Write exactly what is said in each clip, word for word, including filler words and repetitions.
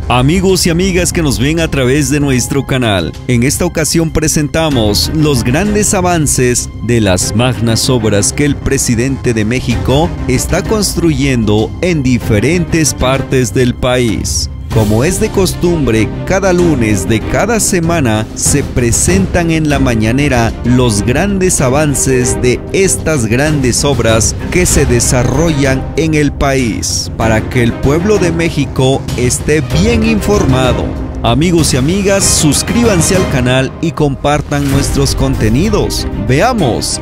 Amigos y amigas que nos ven a través de nuestro canal, en esta ocasión presentamos los grandes avances de las magnas obras que el presidente de México está construyendo en diferentes partes del país. Como es de costumbre, cada lunes de cada semana se presentan en la mañanera los grandes avances de estas grandes obras que se desarrollan en el país, para que el pueblo de México esté bien informado. Amigos y amigas, suscríbanse al canal y compartan nuestros contenidos. ¡Veamos!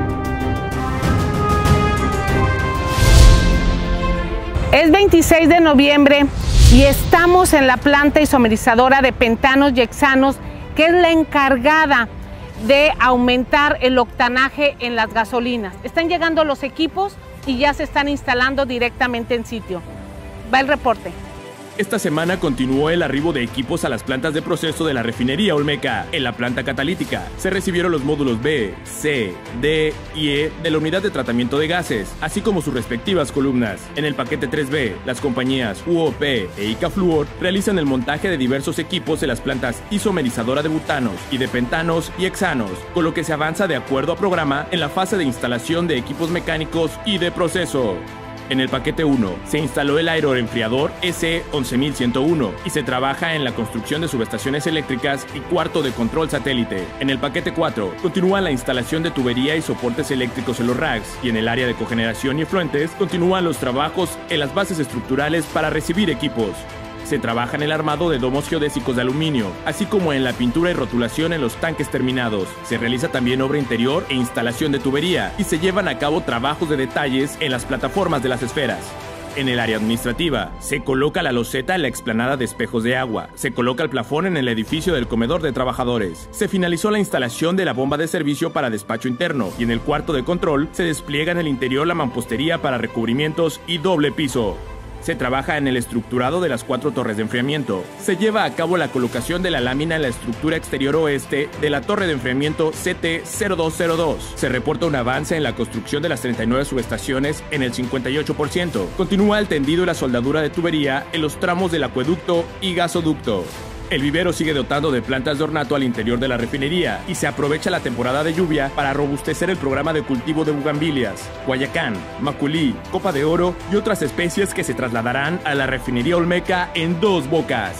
Es veintiséis de noviembre y estamos en la planta isomerizadora de pentanos y hexanos, que es la encargada de aumentar el octanaje en las gasolinas. Están llegando los equipos y ya se están instalando directamente en sitio. Va el reporte. Esta semana continuó el arribo de equipos a las plantas de proceso de la refinería Olmeca. En la planta catalítica se recibieron los módulos B, C, D y E de la unidad de tratamiento de gases, así como sus respectivas columnas. En el paquete tres B, las compañías U O P e Icafluor realizan el montaje de diversos equipos en las plantas isomerizadora de butanos y de pentanos y hexanos, con lo que se avanza de acuerdo a programa en la fase de instalación de equipos mecánicos y de proceso. En el paquete uno se instaló el aeroenfriador S once mil ciento uno y se trabaja en la construcción de subestaciones eléctricas y cuarto de control satélite. En el paquete cuatro continúa la instalación de tubería y soportes eléctricos en los racks, y en el área de cogeneración y efluentes continúan los trabajos en las bases estructurales para recibir equipos. Se trabaja en el armado de domos geodésicos de aluminio, así como en la pintura y rotulación en los tanques terminados. Se realiza también obra interior e instalación de tubería, y se llevan a cabo trabajos de detalles en las plataformas de las esferas. En el área administrativa, se coloca la loseta en la explanada de espejos de agua, se coloca el plafón en el edificio del comedor de trabajadores, se finalizó la instalación de la bomba de servicio para despacho interno, y en el cuarto de control se despliega en el interior la mampostería para recubrimientos y doble piso. Se trabaja en el estructurado de las cuatro torres de enfriamiento. Se lleva a cabo la colocación de la lámina en la estructura exterior oeste de la torre de enfriamiento C T cero dos cero dos. Se reporta un avance en la construcción de las treinta y nueve subestaciones en el cincuenta y ocho por ciento. Continúa el tendido y la soldadura de tubería en los tramos del acueducto y gasoducto. El vivero sigue dotando de plantas de ornato al interior de la refinería, y se aprovecha la temporada de lluvia para robustecer el programa de cultivo de bugambilias, guayacán, maculí, copa de oro y otras especies que se trasladarán a la refinería Olmeca en Dos Bocas.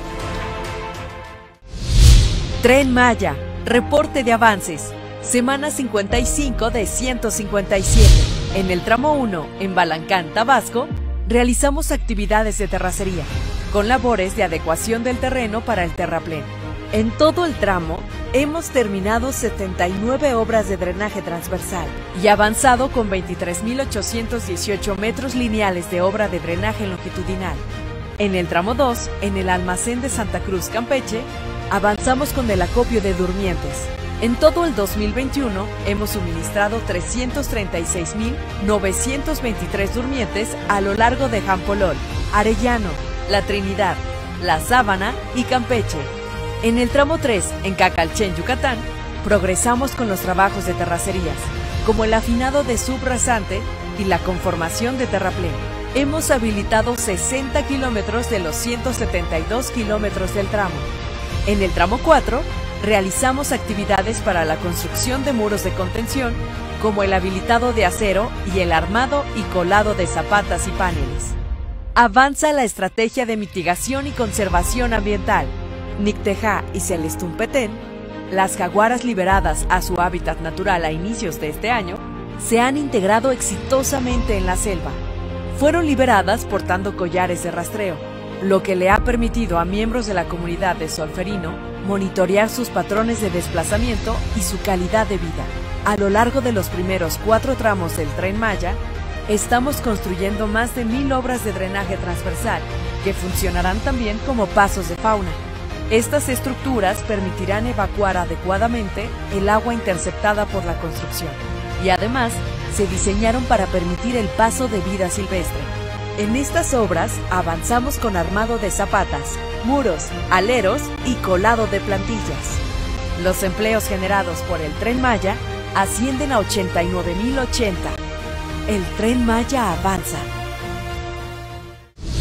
Tren Maya, reporte de avances, semana cincuenta y cinco de ciento cincuenta y siete. En el tramo uno, en Balancán, Tabasco, realizamos actividades de terracería, con labores de adecuación del terreno para el terraplén. En todo el tramo, hemos terminado setenta y nueve obras de drenaje transversal y avanzado con veintitrés mil ochocientos dieciocho metros lineales de obra de drenaje longitudinal. En el tramo dos, en el almacén de Santa Cruz, Campeche, avanzamos con el acopio de durmientes. En todo el dos mil veintiuno, hemos suministrado trescientos treinta y seis mil novecientos veintitrés durmientes a lo largo de Jampolol, Arellano, La Trinidad, La Sábana y Campeche. En el tramo tres, en Cacalchen, Yucatán, progresamos con los trabajos de terracerías, como el afinado de subrasante y la conformación de terraplén. Hemos habilitado sesenta kilómetros de los ciento setenta y dos kilómetros del tramo. En el tramo cuatro, realizamos actividades para la construcción de muros de contención, como el habilitado de acero y el armado y colado de zapatas y paneles. Avanza la estrategia de mitigación y conservación ambiental. Nicteja y Celestumpetén, las jaguaras liberadas a su hábitat natural a inicios de este año, se han integrado exitosamente en la selva. Fueron liberadas portando collares de rastreo, lo que le ha permitido a miembros de la comunidad de Solferino monitorear sus patrones de desplazamiento y su calidad de vida. A lo largo de los primeros cuatro tramos del Tren Maya, estamos construyendo más de mil obras de drenaje transversal, que funcionarán también como pasos de fauna. Estas estructuras permitirán evacuar adecuadamente el agua interceptada por la construcción, y además se diseñaron para permitir el paso de vida silvestre. En estas obras avanzamos con armado de zapatas, muros, aleros y colado de plantillas. Los empleos generados por el Tren Maya ascienden a ochenta y nueve mil ochenta. El Tren Maya avanza.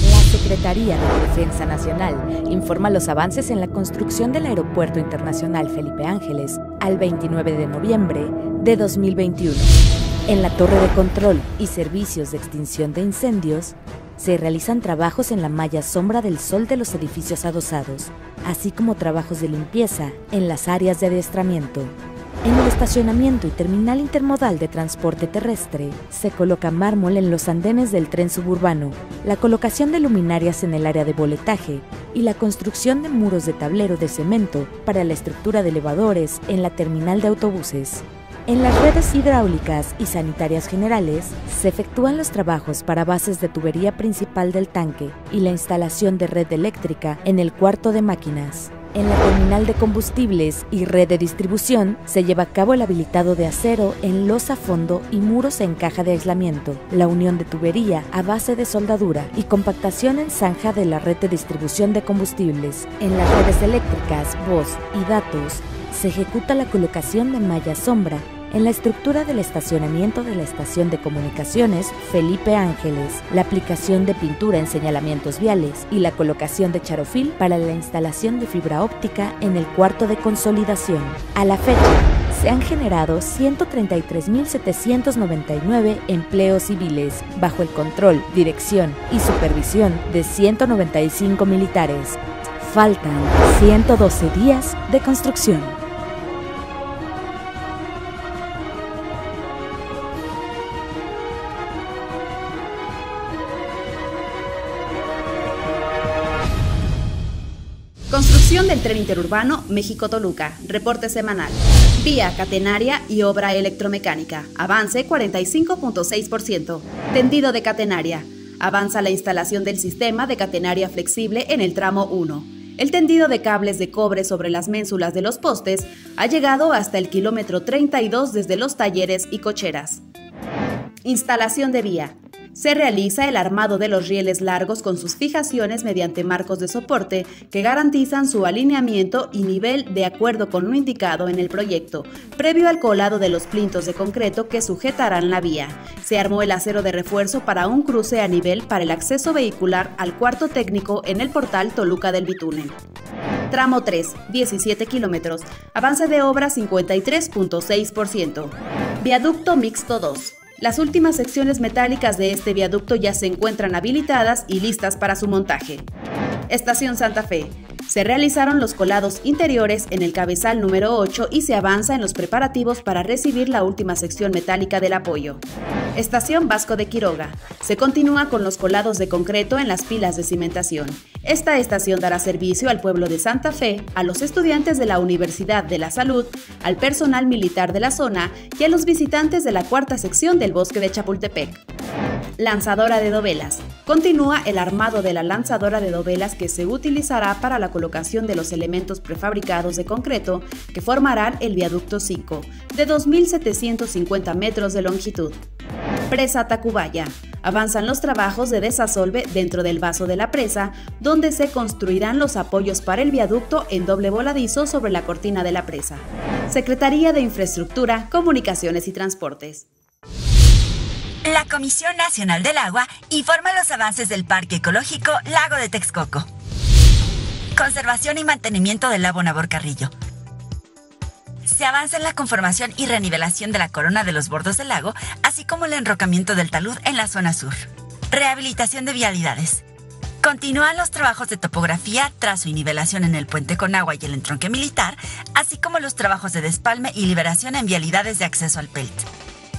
Secretaría de Defensa Nacional informa los avances en la construcción del Aeropuerto Internacional Felipe Ángeles al veintinueve de noviembre de dos mil veintiuno. En la torre de control y servicios de extinción de incendios, se realizan trabajos en la malla sombra del sol de los edificios adosados, así como trabajos de limpieza en las áreas de adiestramiento. En el estacionamiento y terminal intermodal de transporte terrestre, se coloca mármol en los andenes del tren suburbano, la colocación de luminarias en el área de boletaje y la construcción de muros de tablero de cemento para la estructura de elevadores en la terminal de autobuses. En las redes hidráulicas y sanitarias generales, se efectúan los trabajos para bases de tubería principal del tanque y la instalación de red eléctrica en el cuarto de máquinas. En la terminal de combustibles y red de distribución, se lleva a cabo el habilitado de acero en losa fondo y muros en caja de aislamiento, la unión de tubería a base de soldadura y compactación en zanja de la red de distribución de combustibles. En las redes eléctricas, voz y datos, se ejecuta la colocación de malla sombra en la estructura del estacionamiento de la estación de comunicaciones Felipe Ángeles, la aplicación de pintura en señalamientos viales y la colocación de charofil para la instalación de fibra óptica en el cuarto de consolidación. A la fecha, se han generado ciento treinta y tres mil setecientos noventa y nueve empleos civiles bajo el control, dirección y supervisión de ciento noventa y cinco militares. Faltan ciento doce días de construcción. Construcción del tren interurbano México-Toluca. Reporte semanal. Vía catenaria y obra electromecánica. Avance cuarenta y cinco punto seis por ciento. Tendido de catenaria. Avanza la instalación del sistema de catenaria flexible en el tramo uno. El tendido de cables de cobre sobre las ménsulas de los postes ha llegado hasta el kilómetro treinta y dos desde los talleres y cocheras. Instalación de vía. Se realiza el armado de los rieles largos con sus fijaciones mediante marcos de soporte que garantizan su alineamiento y nivel de acuerdo con lo indicado en el proyecto, previo al colado de los plintos de concreto que sujetarán la vía. Se armó el acero de refuerzo para un cruce a nivel para el acceso vehicular al cuarto técnico en el portal Toluca del Bitúnel. Tramo tres, diecisiete kilómetros. Avance de obra cincuenta y tres punto seis por ciento. Viaducto Mixto dos. Las últimas secciones metálicas de este viaducto ya se encuentran habilitadas y listas para su montaje. Estación Santa Fe. Se realizaron los colados interiores en el cabezal número ocho y se avanza en los preparativos para recibir la última sección metálica del apoyo. Estación Vasco de Quiroga. Se continúa con los colados de concreto en las pilas de cimentación. Esta estación dará servicio al pueblo de Santa Fe, a los estudiantes de la Universidad de la Salud, al personal militar de la zona y a los visitantes de la cuarta sección del Bosque de Chapultepec. Lanzadora de dovelas. Continúa el armado de la lanzadora de dovelas que se utilizará para la colocación de los elementos prefabricados de concreto que formarán el viaducto cinco, de dos mil setecientos cincuenta metros de longitud. Presa Tacubaya. Avanzan los trabajos de desasolve dentro del vaso de la presa, donde se construirán los apoyos para el viaducto en doble voladizo sobre la cortina de la presa. Secretaría de Infraestructura, Comunicaciones y Transportes. La Comisión Nacional del Agua informa los avances del Parque Ecológico Lago de Texcoco. Conservación y mantenimiento del lago Nabor Carrillo. Se avanza en la conformación y renivelación de la corona de los bordos del lago, así como el enrocamiento del talud en la zona sur. Rehabilitación de vialidades. Continúan los trabajos de topografía, trazo y nivelación en el puente con agua y el entronque militar, así como los trabajos de despalme y liberación en vialidades de acceso al P E L T.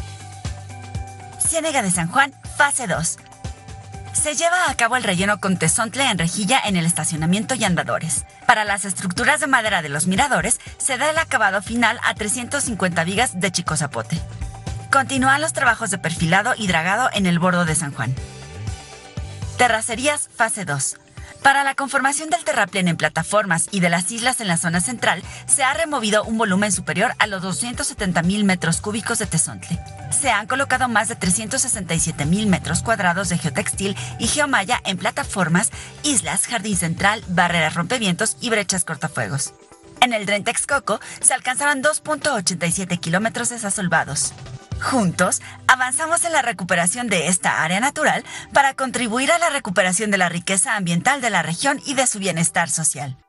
Ciénega de San Juan, fase dos. Se lleva a cabo el relleno con tezontle en rejilla en el estacionamiento y andadores. Para las estructuras de madera de los miradores, se da el acabado final a trescientas cincuenta vigas de chico zapote. Continúan los trabajos de perfilado y dragado en el bordo de San Juan. Terracerías, fase dos. Para la conformación del terraplén en plataformas y de las islas en la zona central, se ha removido un volumen superior a los doscientos setenta mil metros cúbicos de tezontle. Se han colocado más de trescientos sesenta y siete mil metros cuadrados de geotextil y geomalla en plataformas, islas, jardín central, barreras rompevientos y brechas cortafuegos. En el Dren Texcoco se alcanzaron dos punto ochenta y siete kilómetros desasolvados. Juntos, avanzamos en la recuperación de esta área natural para contribuir a la recuperación de la riqueza ambiental de la región y de su bienestar social.